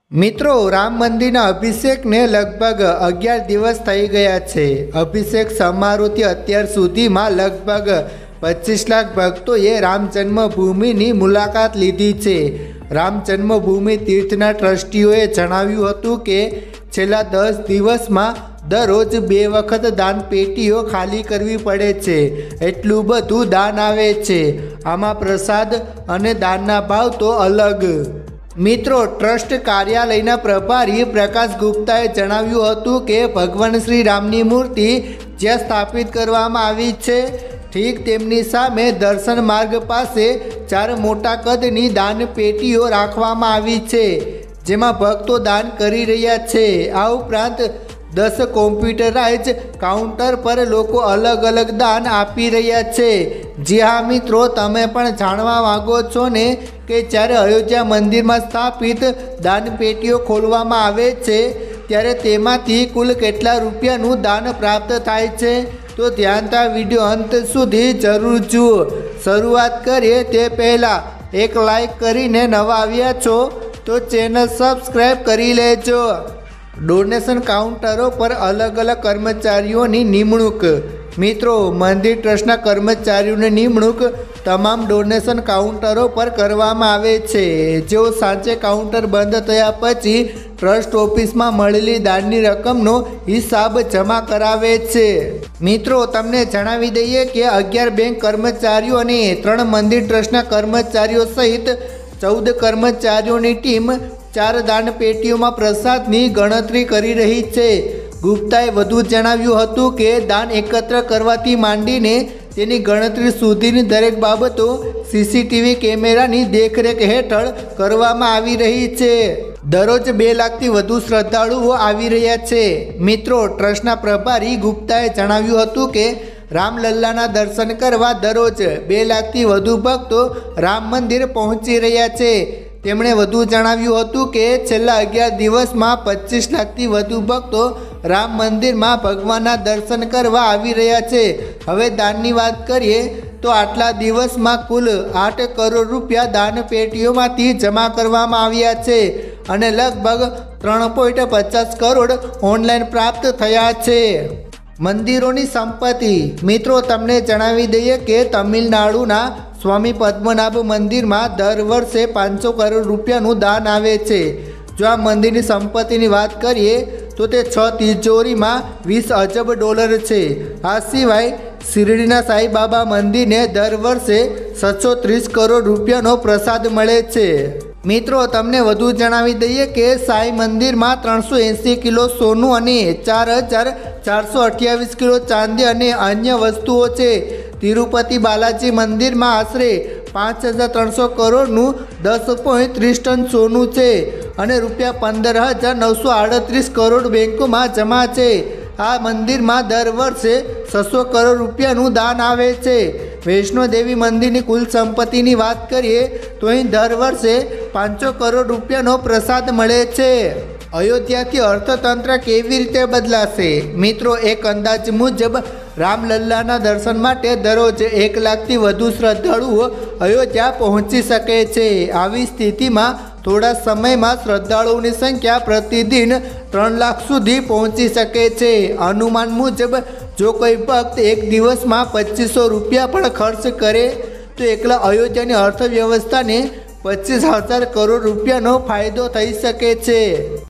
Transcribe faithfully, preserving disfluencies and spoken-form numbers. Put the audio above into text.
મિત્રો, રામ મંદિરના અભિષેકને લગભગ અગિયાર દિવસ થઈ ગયા છે। અભિષેક સમારોહથી અત્યાર સુધીમાં લગભગ પચીસ લાખ ભક્તોએ રામ જન્મભૂમિની મુલાકાત લીધી છે। રામ જન્મભૂમિ તીર્થના ટ્રસ્ટીઓએ જણાવ્યું હતું કે છેલ્લા દસ દિવસમાં દરરોજ બે વખત દાન પેટીઓ ખાલી કરવી પડે છે। એટલું બધું દાન આવે છે। આમાં પ્રસાદ અને દાનના ભાવ તો અલગ। મિત્રો, ટ્રસ્ટ કાર્યાલયના પ્રભારી પ્રકાશ ગુપ્તાએ જણાવ્યું હતું કે ભગવાન શ્રી રામની મૂર્તિ જ્યાં સ્થાપિત કરવામાં આવી છે ઠીક તેમની સામે દર્શન માર્ગ પાસે ચાર મોટા કદની દાન પેટીઓ રાખવામાં આવી છે, જેમાં ભક્તો દાન કરી રહ્યા છે। આ ઉપરાંત દસ કોમ્પ્યુટરાઇઝ કાઉન્ટર પર લોકો અલગ અલગ દાન આપી રહ્યા છે। જી હા મિત્રો, તમે પણ જાણવા માંગો છો ને કે જ્યારે અયોધ્યા મંદિરમાં સ્થાપિત દાન પેટીઓ ખોલવામાં આવે છે ત્યારે તેમાંથી કુલ કેટલા રૂપિયાનું દાન પ્રાપ્ત થાય છે? તો ધ્યાનથી વિડીયો અંત સુધી જરૂર જુઓ। શરૂઆત કરીએ તે પહેલાં એક લાઈક કરીને નવા આવ્યા છો તો ચેનલ સબસ્ક્રાઈબ કરી લેજો। ડોનેશન કાઉન્ટરો પર અલગ અલગ કર્મચારીઓની નિમણૂક। મિત્રો, મંદિર ટ્રસ્ટના કર્મચારીઓની નિમણૂક તમામ ડોનેશન કાઉન્ટરો પર કરવામાં આવે છે, જેઓ સાંજે કાઉન્ટર બંધ થયા પછી ટ્રસ્ટ ઓફિસમાં મળેલી દાનની રકમનો હિસાબ જમા કરાવે છે। મિત્રો, તમને જણાવી દઈએ કે અગિયાર બેંક કર્મચારીઓ અને ત્રણ મંદિર ટ્રસ્ટના કર્મચારીઓ સહિત ચૌદ કર્મચારીઓની ટીમ ચાર દાન પેટીઓમાં પ્રસાદની ગણતરી કરી રહી છે। ગુપ્તાએ વધુ જણાવ્યું હતું કે દાન એકત્ર કરવાથી માંડીને તેની ગણતરી સુધીની દરેક બાબતો સીસીટીવી કેમેરાની દેખરેખ હેઠળ કરવામાં આવી રહી છે। દરરોજ બે લાખથી વધુ શ્રદ્ધાળુઓ આવી રહ્યા છે। મિત્રો, ટ્રસ્ટના પ્રભારી ગુપ્તાએ જણાવ્યું હતું કે રામલલ્લાના દર્શન કરવા દરરોજ બે લાખથી વધુ ભક્તો રામ મંદિર પહોંચી રહ્યા છે। તેમણે વધુ જણાવ્યું હતું કે છેલ્લા અગિયાર દિવસમાં પચીસ લાખથી વધુ ભક્તો રામ મંદિરમાં ભગવાનના દર્શન કરવા આવી રહ્યા છે। હવે દાનની વાત કરીએ તો આટલા દિવસમાં કુલ આઠ કરોડ રૂપિયા દાન પેટીઓમાંથી જમા કરવામાં આવ્યા છે અને લગભગ ત્રણ પોઈન્ટ પચાસ કરોડ ઓનલાઈન પ્રાપ્ત થયા છે। મંદિરોની સંપત્તિ। મિત્રો, તમને જણાવી દઈએ કે તમિલનાડુના સ્વામી પદ્મનાભ મંદિરમાં દર વર્ષે પાંચસો કરોડ રૂપિયાનું દાન આવે છે। જો આ મંદિરની સંપત્તિની વાત કરીએ તો તે છ તિજોરીમાં વીસ અજબ ડોલર છે। આ સિવાય શિરડીના સાંઈબાબા મંદિરને દર વર્ષે સાતસો ત્રીસ કરોડ રૂપિયાનો પ્રસાદ મળે છે। મિત્રો, તમને વધુ જણાવી દઈએ કે સાંઈ મંદિરમાં ત્રણસો એંસી કિલો સોનું અને ચાર હજાર ચારસો અઠ્યાવીસ કિલો ચાંદી અને અન્ય વસ્તુઓ છે। તિરુપતિ બાલાજી મંદિરમાં આશરે પાંચ હજાર ત્રણસો કરોડનું દસ પોઈન્ટ ત્રીસ ટન સોનું છે અને રૂપિયા પંદર હજાર નવસો આડત્રીસ કરોડ બેંકોમાં જમા છે। આ મંદિરમાં દર વર્ષે છસો કરોડ રૂપિયાનું દાન આવે છે। વૈષ્ણોદેવી મંદિરની કુલ સંપત્તિની વાત કરીએ તો અહીં દર વર્ષે પાંચસો કરોડ રૂપિયાનો પ્રસાદ મળે છે। અયોધ્યાથી અર્થતંત્ર કેવી રીતે બદલાશે? મિત્રો, એક અંદાજ મુજબ રામલલ્લાના દર્શન માટે દરરોજ એક લાખથી વધુ શ્રદ્ધાળુઓ અયોધ્યા પહોંચી શકે છે। આવી સ્થિતિમાં થોડા સમયમાં શ્રદ્ધાળુઓની સંખ્યા પ્રતિદિન ત્રણ લાખ સુધી પહોંચી શકે છે। અનુમાન મુજબ જો કોઈ ભક્ત એક દિવસમાં પચીસો રૂપિયા પણ ખર્ચ કરે તો એકલા અયોધ્યાની અર્થવ્યવસ્થાને પચીસ હજાર કરોડ રૂપિયાનો ફાયદો થઈ શકે છે।